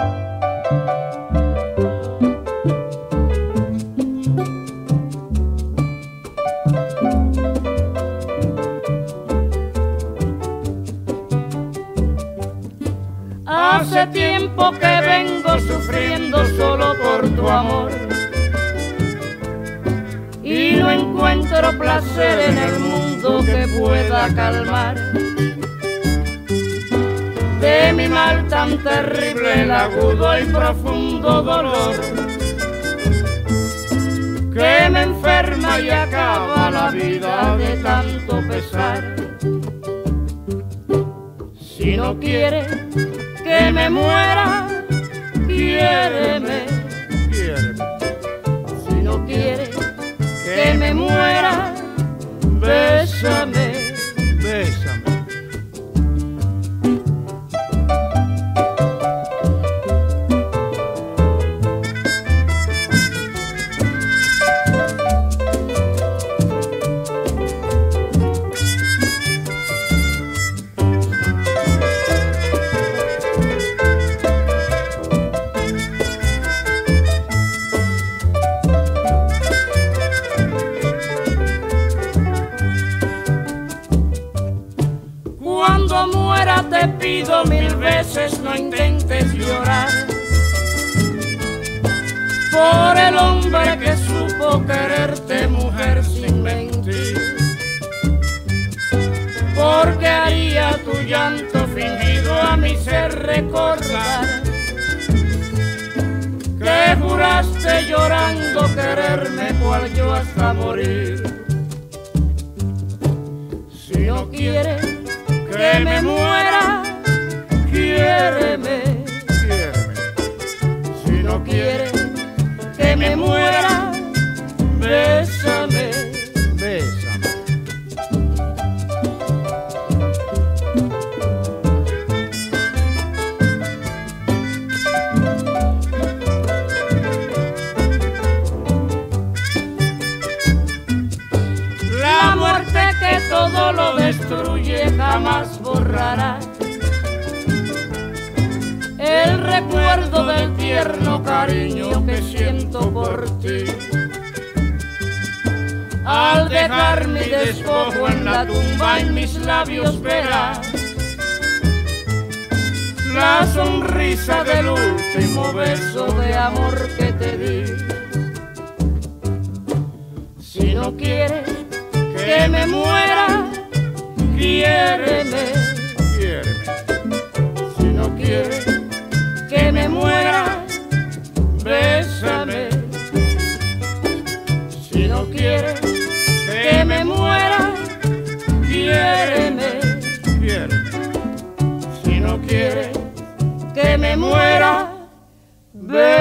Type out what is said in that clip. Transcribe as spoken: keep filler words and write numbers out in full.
Hace tiempo que vengo sufriendo solo por tu amor y no encuentro placer en el mundo que pueda calmar de mi mal tan terrible el agudo y profundo dolor que me enferma y acaba la vida de tanto pesar. Si no quieres que me muera, quiéreme, Quiéreme. si no quieres que me muera, bésame, Bésame. Cuando muera te pido mil veces no intentes llorar por el hombre que supo quererte, mujer, sin mentir, porque haría tu llanto fingido a mi ser recordar que juraste llorando quererme cual yo hasta morir. Si no quieres que me muera, quiéreme, Quiéreme. si no quieres que me muera, bésame, Bésame. la muerte que todo lo destruye jamás borrará el recuerdo del tierno cariño que siento por ti. Al dejar mi despojo en la tumba, en mis labios verás la sonrisa del último beso de amor que te di. Si no quieres que me muera, quiéreme, Quiéreme. si no quieres que me muera, bésame, si no quieres que me muera, quiéreme, Quiéreme. si no quieres que me muera, bésame.